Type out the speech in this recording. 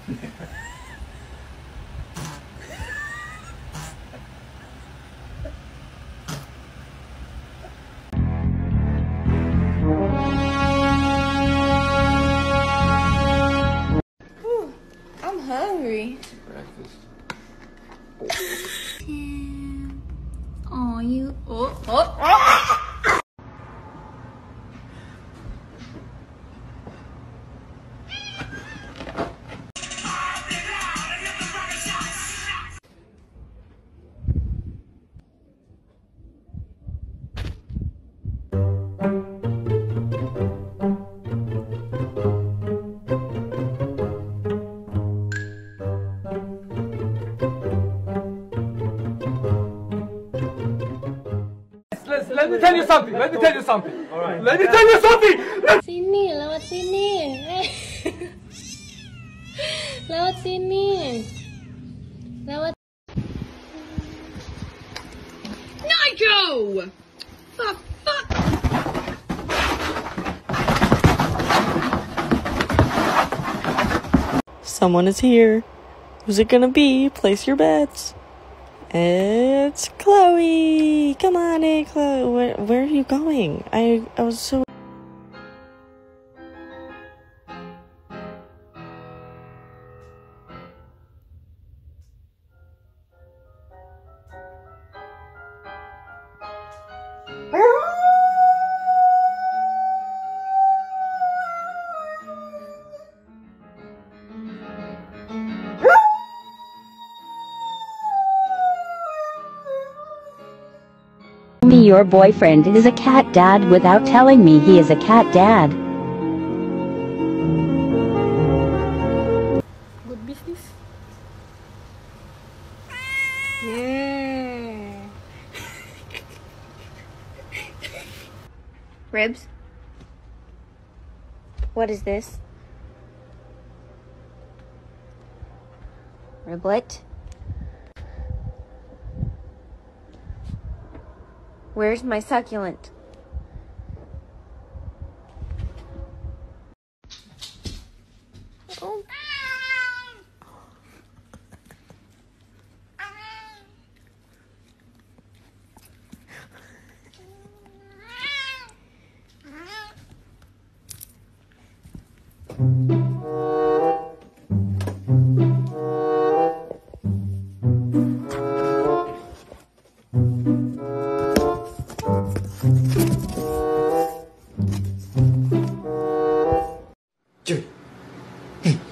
I'm hungry. Breakfast. Oh, you. Oh. Let me tell you something. Let me tell you something. All right. Let me tell you something. Sini, lewat sini. Lewat sini. Lewat. Nigel! Fuck. Someone is here. Who's it gonna be? Place your bets. It's Chloe. Come on, hey Chloe. Where are you going? I was so. Me, your boyfriend is a cat dad without telling me he is a cat dad. Good business. Yeah. Ribs? What is this? Riblet? Where's my succulent? Oh.